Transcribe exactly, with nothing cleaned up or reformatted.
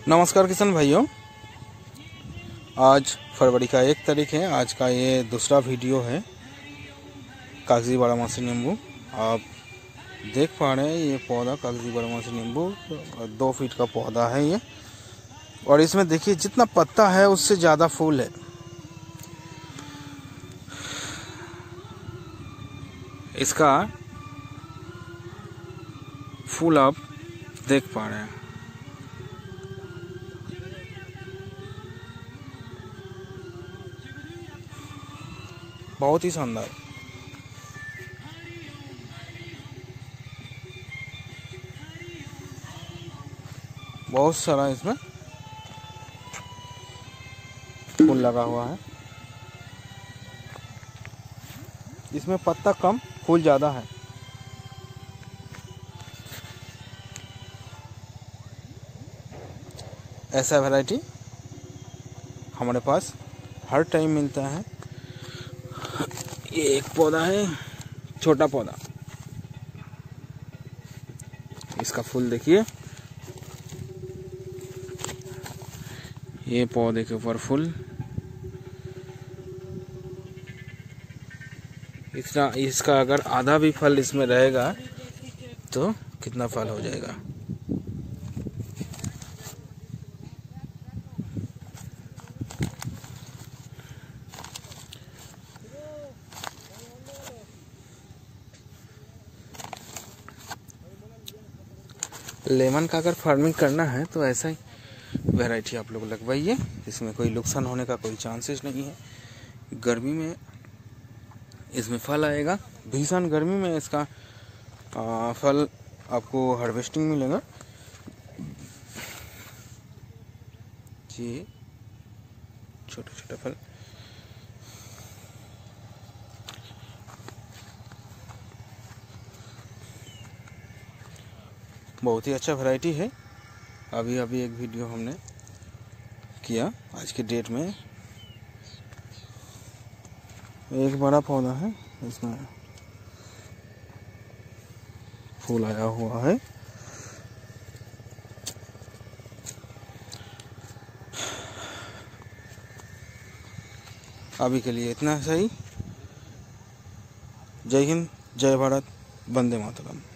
नमस्कार किसान भाइयों, आज फरवरी का एक तारीख है। आज का ये दूसरा वीडियो है कागजी बारहमासी नींबू। आप देख पा रहे हैं ये पौधा कागजी बारहमासी नींबू दो फीट का पौधा है ये, और इसमें देखिए जितना पत्ता है उससे ज़्यादा फूल है। इसका फूल आप देख पा रहे हैं। बहुत ही शानदार। बहुत सारा इसमें फूल लगा हुआ है। इसमें पत्ता कम फूल ज़्यादा है। ऐसा वैरायटी हमारे पास हर टाइम मिलता है। ये एक पौधा है, छोटा पौधा। इसका फूल देखिए, ये पौधे के ऊपर फूल। इतना इसका अगर आधा भी फल इसमें रहेगा तो कितना फल हो जाएगा। लेमन का अगर फार्मिंग करना है तो ऐसा ही वैरायटी आप लोग लगवाइए। इसमें कोई नुकसान होने का कोई चांसेस नहीं है। गर्मी में इसमें फल आएगा। भीषण गर्मी में इसका आ, फल आपको हार्वेस्टिंग मिलेगा। ये छोटे छोटे फल बहुत ही अच्छा वैरायटी है। अभी अभी एक वीडियो हमने किया आज के डेट में। एक बड़ा पौधा है, इसमें फूल आया हुआ है। अभी के लिए इतना सही। जय हिंद, जय भारत, वंदे मातरम।